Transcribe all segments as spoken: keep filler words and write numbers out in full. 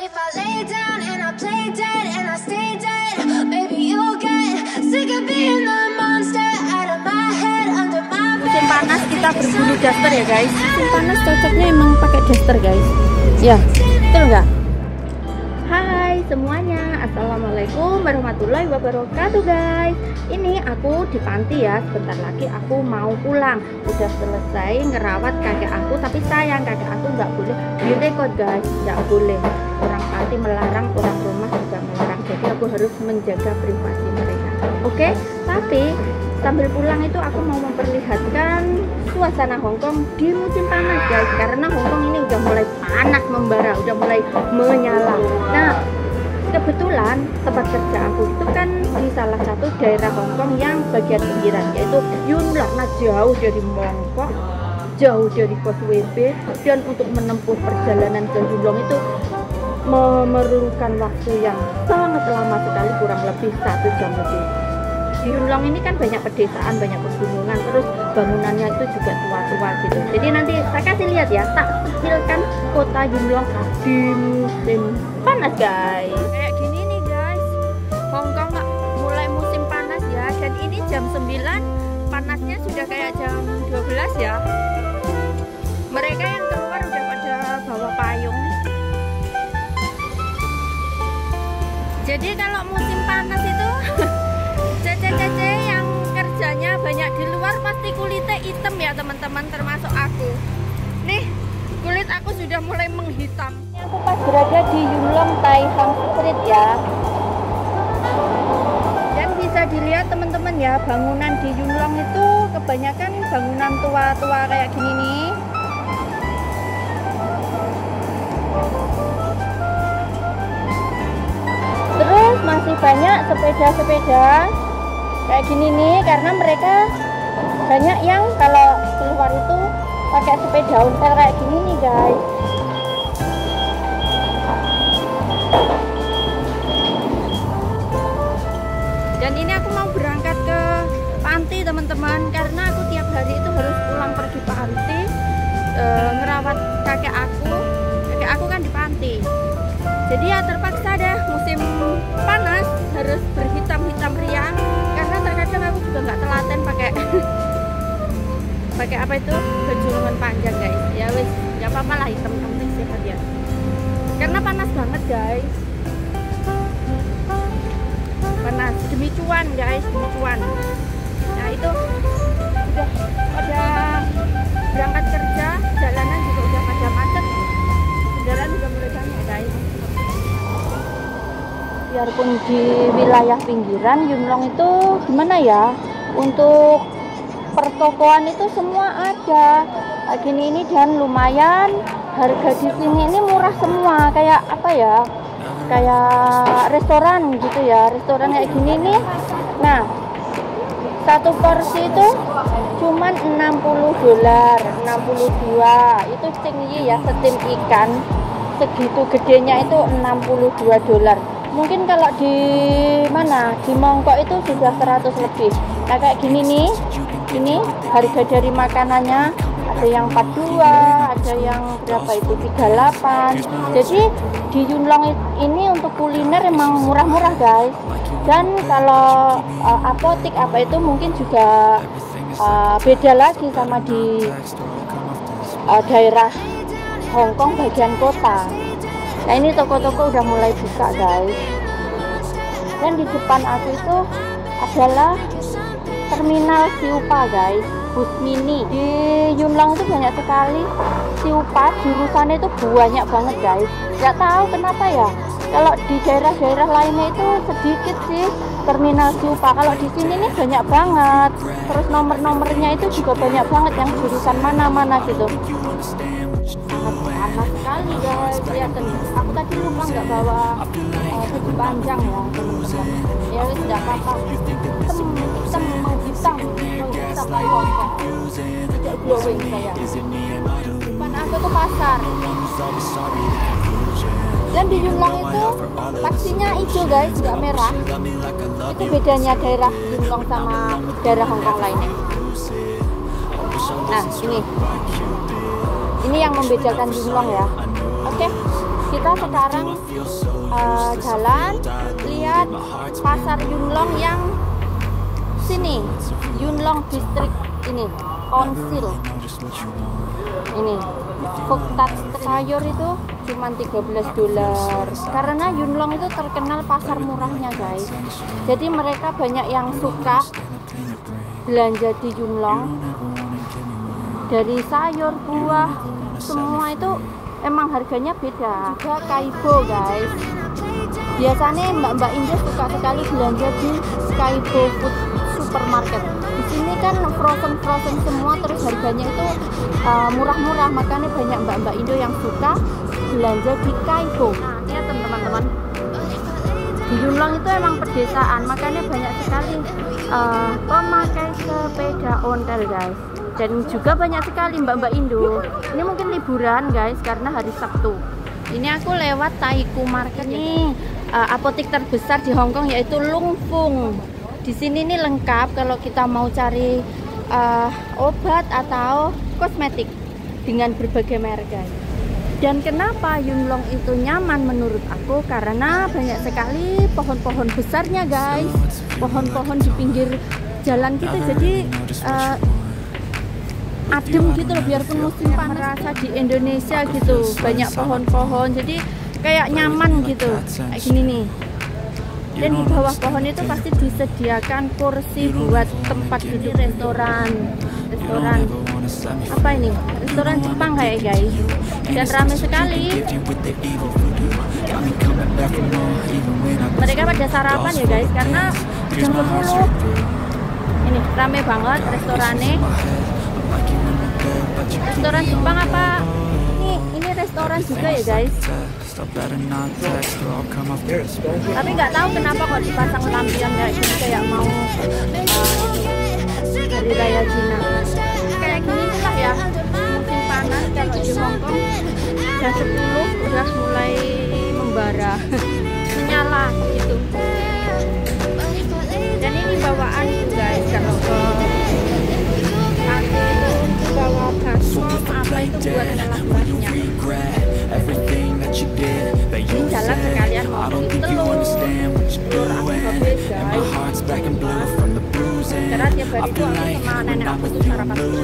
if I lay down and I play dead and I stay dead, maybe you'll get sick of being the monster out of my head, under my bed. Musim panas kita berburu daster ya guys. Musim panas cocoknya emang pakai daster guys. Ya, betul nggak? Hai semuanya, assalamualaikum warahmatullahi wabarakatuh guys. Ini aku di panti ya, sebentar lagi aku mau pulang. Udah selesai ngerawat kakek aku, tapi sayang kakek aku nggak boleh direkod guys, nggak boleh. Orang panti melarang, orang rumah juga melarang, jadi aku harus menjaga privasi mereka. Oke, tapi sambil pulang itu aku mau memperlihatkan suasana Hongkong di musim panas guys, karena Hongkong ini udah mulai panas membara, udah mulai menyala. Nah, kebetulan tempat kerja aku itu kan di salah satu daerah Hongkong yang bagian pinggiran, yaitu Yuen Long. Nah, jauh dari Mongkok, jauh dari Causeway Bay, dan untuk menempuh perjalanan ke Yuen Long itu memerlukan waktu yang sangat lama sekali, kurang lebih satu jam lebih. Di Yuen Long ini kan banyak pedesaan, banyak pegunungan, terus bangunannya itu juga tua-tua gitu. Jadi nanti saya kasih lihat ya, tak tampilkan kota Yuen Long di musim panas guys. Kayak gini nih guys, Hongkong mulai musim panas ya, dan ini jam sembilan, panasnya sudah kayak jam dua belas ya. Mereka yang keluar udah pada bawa payung. Jadi kalau musim panas itu cece-cece yang kerjanya banyak di luar pasti kulitnya hitam ya teman-teman, termasuk aku. Nih, kulit aku sudah mulai menghitam. Aku pas berada di Yuen Long Tai Hang Street ya. Dan bisa dilihat teman-teman ya, bangunan di Yuen Long itu kebanyakan bangunan tua-tua kayak gini nih. Terus masih banyak sepeda-sepeda kayak gini nih, karena mereka banyak yang kalau keluar itu pakai sepeda ontel kayak gini nih guys. Dan ini aku mau berangkat ke panti teman-teman, karena aku tiap hari itu harus pulang pergi panti e, ngerawat kakek aku. Kakek aku kan di panti. Jadi ya terpaksa deh musim panas harus berhitam-hitam riang, karena terkadang aku juga nggak telaten pakai pakai apa itu baju lengan panjang guys. Ya wis, nggak apa-apa lah, hitam penting sehat ya. Karena panas banget guys. Panas demi cuan guys, demi cuan. Nah itu udah pada berangkat kerja, jalanan juga udah pada macet, kendaraan juga mulai banyak guys. Biarpun di wilayah pinggiran Yuen Long itu gimana ya, untuk pertokoan itu semua ada kayak gini ini, dan lumayan harga di sini ini murah semua, kayak apa ya, kayak restoran gitu ya, restoran kayak gini nih. Nah, satu porsi itu cuman enam puluh dolar, enam puluh dua. Itu cingyi ya, setim ikan segitu gedenya itu enam puluh dua dolar. Mungkin kalau di mana, di Mongkok itu sudah seratus lebih. Nah kayak gini nih, ini harga dari makanannya ada yang empat puluh dua, ada yang berapa itu tiga puluh delapan. Jadi di Yuen Long ini untuk kuliner emang murah-murah guys. Dan kalau uh, apotik apa itu mungkin juga uh, beda lagi sama di uh, daerah Hongkong bagian kota. Nah ini toko-toko udah mulai buka guys. Dan di depan aku itu adalah terminal Siupa guys, bus mini. Di Yuen Long itu banyak sekali Siupa, jurusannya itu banyak banget guys. Gak tahu kenapa ya, kalau di daerah-daerah lainnya itu sedikit sih terminal Siupa. Kalau di sini nih banyak banget. Terus nomor-nomornya itu juga banyak banget yang jurusan mana-mana gitu. Panas sekali guys, lihat. Aku tadi lupa nggak bawa uh, baju panjang ya teman-teman. Ya wis nggak apa-apa. Hitam, hitam, menghitam, menghitam di Hongkong. Tidak glowing saya. Depan aku tuh pasar. Dan di Yuen Long itu pastinya hijau guys, nggak merah. Itu bedanya daerah Yuen Long sama daerah Hongkong lainnya. Nah ini. Ini yang membedakan Yuen Long ya. Oke. kita sekarang uh, jalan lihat pasar Yunlong yang sini, Yunlong District ini, Council. Ini Fuktat sayur itu cuma tiga belas dolar karena Yunlong itu terkenal pasar murahnya guys. Jadi mereka banyak yang suka belanja di Yunlong. Dari sayur, buah, semua itu emang harganya beda. Juga Kaibo guys. Biasanya mbak-mbak Indo suka sekali belanja di Kaibo Food Supermarket. Di sini kan frozen-frozen semua, terus harganya itu murah-murah, uh, makanya banyak mbak-mbak Indo yang suka belanja di Kaibo. Nah, lihat teman-teman, di Yunlong itu emang pedesaan, makanya banyak sekali uh, pemakai sepeda ontel guys. Dan juga banyak sekali mbak-mbak Indo. Ini mungkin liburan guys karena hari Sabtu. Ini aku lewat Taikoo Market nih, uh, apotek terbesar di Hong Kong yaitu Lung Fung. Di sini nih lengkap kalau kita mau cari uh, obat atau kosmetik dengan berbagai merek guys. Dan kenapa Yunlong itu nyaman menurut aku? Karena banyak sekali pohon-pohon besarnya guys, pohon-pohon di pinggir jalan gitu. Jadi uh, adem gitu loh, biarpun musim panas. Merasa di Indonesia gitu, banyak pohon-pohon, jadi kayak nyaman gitu, kayak gini nih. Dan di bawah pohon itu pasti disediakan kursi buat tempat duduk. Restoran, restoran apa ini? Restoran Jepang kayak guys, dan ramai sekali. Mereka pada sarapan ya guys, karena jam sepuluh. Ini ramai banget restorannya. Restoran Jepang apa? Ini ini restoran juga ya guys. Tapi nggak tahu kenapa kok dipasang lampion kayak gini, kayak mau uh, hari raya Cina. Kayak gini lah ya. Musim panas kalau di Hong Kong jam sepuluh udah mulai membara, menyala gitu. Dan ini bawaan guys, kalau ke bawa baskom apa itu buat kelasnya. Ini jalan sekalian mau beli telur, telur aku habis guys. Karena tiap hari itu aku sama nenek aku tuh sarapan telur.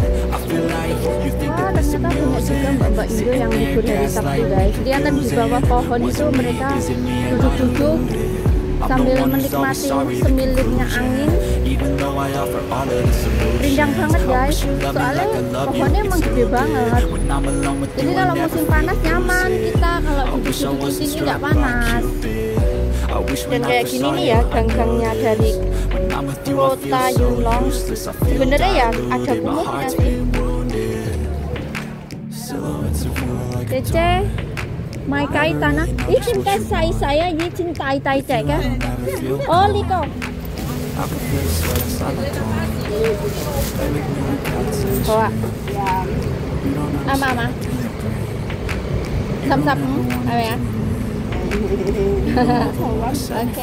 Wah, ternyata banyak juga mbak-mbak Indo yang libur hari Sabtu guys. Kelihatan di bawah pohon itu mereka duduk-duduk sambil menikmati semilirnya angin. Rindang banget guys, soalnya pohonnya emang gede banget. Jadi kalau musim panas nyaman kita, kalau duduk-duduk di sini nggak panas. Dan kayak gini nih ya gang-gangnya dari kota Yunlong. Sebenarnya ya ada kumuhnya sih. Cece mai kai tanah, izin kai sai saya, izin tai tai cek ya. Oh liko. Bawa. Ama ama. Sam sam, apa ya? Oke.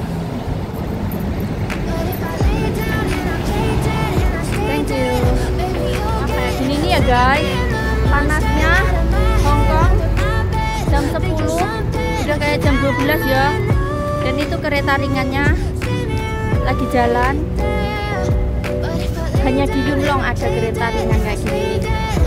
Thank you. Apa ya? Gini nih ya guys, panasnya Hong Kong jam sepuluh udah kayak jam dua belas ya. Dan itu kereta ringannya lagi jalan. Hanya di Yunlong ada kereta ringan kayak gini.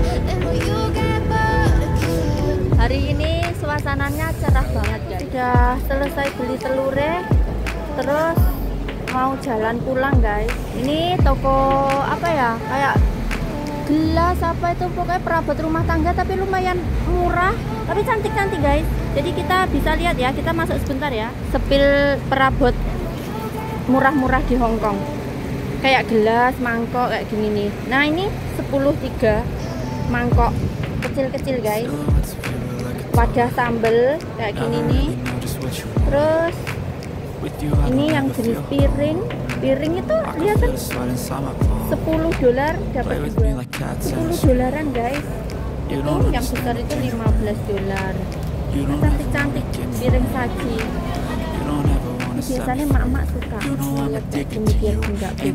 Hari ini suasananya cerah banget guys. Sudah selesai beli telurnya, terus mau jalan pulang guys. Ini toko apa ya, kayak gelas apa itu, pokoknya perabot rumah tangga, tapi lumayan murah, tapi cantik-cantik guys. Jadi kita bisa lihat ya, kita masuk sebentar ya. Sepil perabot murah-murah di Hong Kong, kayak gelas, mangkok kayak gini nih. Nah ini sepuluh tiga mangkok kecil-kecil guys. Wadah sambel kayak gini nih. Terus ini yang jenis piring. Piring itu kelihatan sepuluh dolar dapat dua. sepuluh dolaran guys. Itu yang besar itu lima belas dolar. Cantik-cantik piring saji. biasanya mak-mak suka lihat demikian enggak ini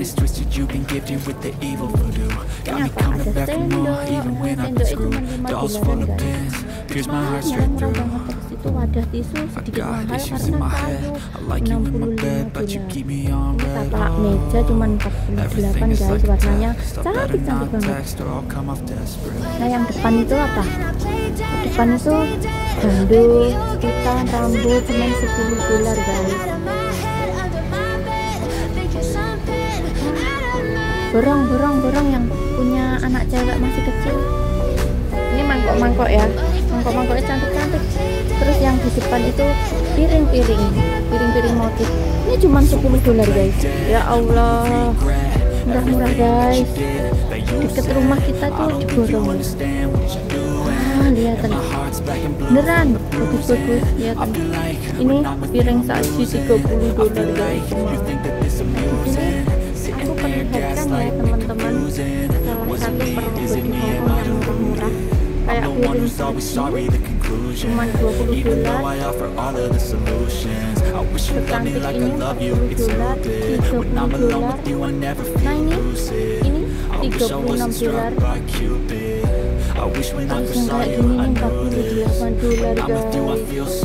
apa ada tendok. Tendok itu lima dolaran guys, mahal, murah banget. Terus itu wadah tisu sedikit mahal karena kayu enam puluh lima dolar. Ini taplak meja cuma empat puluh delapan guys, warnanya cantik-cantik banget. Nah yang depan itu apa? Depan itu handuk, pita, rambut cuma sepuluh dolar guys. Borong, borong, borong yang punya anak cewek masih kecil. Ini mangkok-mangkok ya, mangkok-mangkoknya cantik-cantik. Terus yang di depan itu piring-piring, piring-piring motif. Ini cuma sepuluh dolar guys. Ya Allah, murah-murah guys. Deket rumah kita tuh diborong. Ah, lihat beneran bagus-bagus. Lihat ini piring saji tiga puluh dolar guys. Aku perlihatkan ya teman-teman salah satu perlu baju Hongkong yang murah-murah kayak piring saji cuma dua puluh dolar, secantik ini empat puluh dolar, tiga puluh dolar. Nah ini ini tiga puluh enam dolar. Terus yang kayak gini nih empat puluh delapan dolar guys.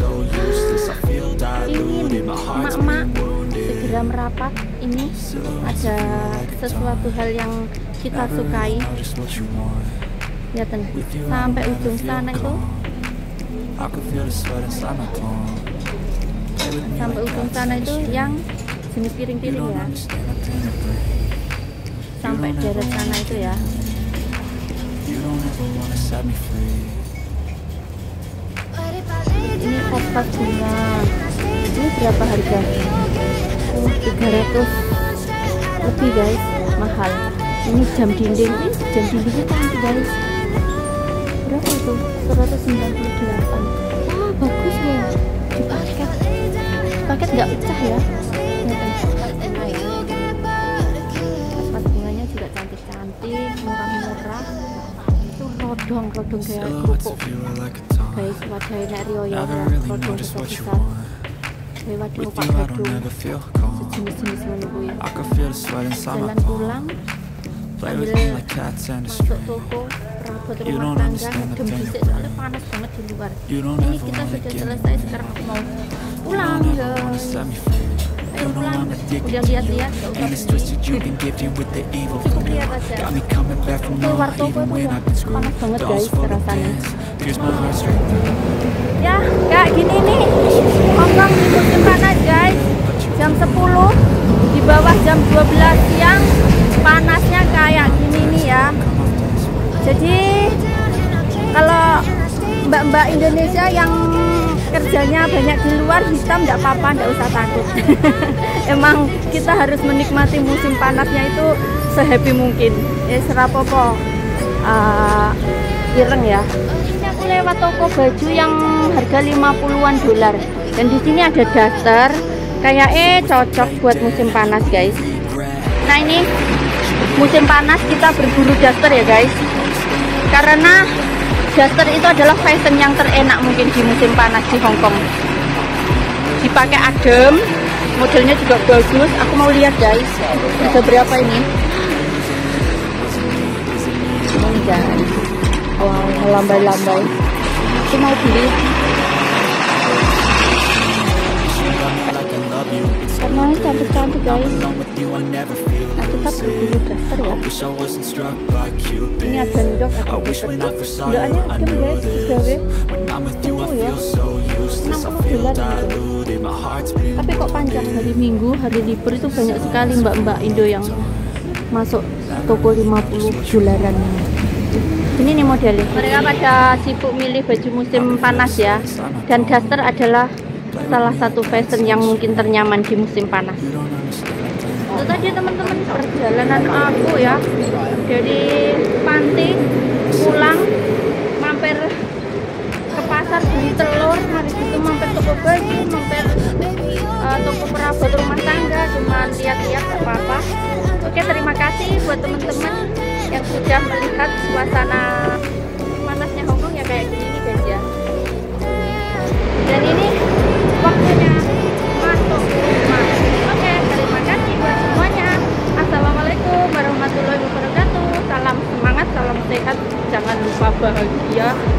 Ingin emak-emak segera merapat, ini ada sesuatu hal yang kita sukai. Lihat sampai ujung sana itu, sampai ujung sana itu yang jenis piring-piring ya, sampai daerah sana itu ya. Ini vas-vas bunga, ini berapa harga? Oh, tiga ratus lebih guys, mahal. Ini jam dinding, ini jam dindingnya cantik guys. Berapa itu? seratus sembilan puluh delapan. Wah bagus ya, di paket, paket nggak pecah ya. Vas-vas bunganya juga cantik-cantik, murah-murah. Itu rodong, rodong kayak kerupuk guys. Wadahnya nek Rio ya, rodong besar-besar. Waduh pak gadung sejenis-jenis menunggu ya. Jalan pulang sambil masuk toko perabot rumah tangga, ngedem disik soalnya panas banget di luar. Ini kita sudah selesai, sekarang aku mau pulang guys. Ayo pulang, udah lihat-lihat gak usah beli, cukup lihat aja. Keluar toko itu ya panas banget guys rasanya. Ya kayak gini nih Hongkong di musim panas guys, jam sepuluh di bawah jam dua belas siang panasnya kayak gini nih ya. Jadi kalau mbak-mbak Indonesia yang kerjanya banyak di luar hitam nggak apa-apa, nggak usah takut. Emang kita harus menikmati musim panasnya itu sehappy mungkin ya, serapopo uh, ireng ya. Aku lewat toko baju yang harga lima puluhan dolar, dan di sini ada daster kayak eh cocok buat musim panas guys. Nah ini musim panas kita berburu daster ya guys, karena daster itu adalah fashion yang terenak mungkin di musim panas di Hongkong. Dipakai adem, modelnya juga bagus. Aku mau lihat guys, ada berapa ini? Ini guys, wow, lambai-lambai. Aku mau beli karena ini cantik-cantik guys. Nah kita berburu daster ya. Ini ada ndok, ada ketek. Ndokannya adem guys, gawe tunggu ya enam puluh dolar gitu. Tapi kok panjang, hari Minggu, hari libur itu banyak sekali mbak-mbak Indo yang masuk toko lima puluh dolaran. Ini nih modelnya. Mereka pada sibuk milih baju musim panas ya, dan daster adalah salah satu fashion yang mungkin ternyaman di musim panas. Itu tadi teman-teman perjalanan aku ya, dari panti pulang mampir ke pasar beli telur, habis itu mampir toko baju, mampir uh, toko perabot rumah tangga, cuma lihat-lihat gak apa-apa. Oke, terima kasih buat teman-teman yang sudah melihat suasana panasnya Hongkong ya kayak gini nih guys ya. Dan ini waktunya masuk rumah.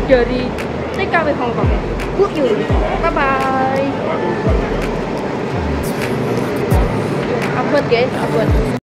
dari T K W Hongkong. Bu Yuli, bye bye. Abot guys, abot.